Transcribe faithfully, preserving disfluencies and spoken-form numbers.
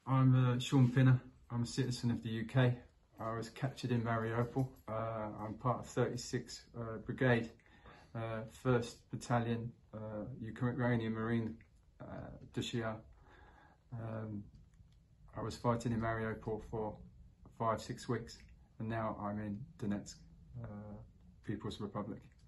I'm uh, Sean Pinner. I'm a citizen of the U K. I was captured in Mariupol. Uh, I'm part of thirty-sixth uh, Brigade, uh, first Battalion, uh, Ukrainian Marine uh, britischer. Um, I was fighting in Mariupol for five, six weeks, and now I'm in Donetsk, uh, People's Republic.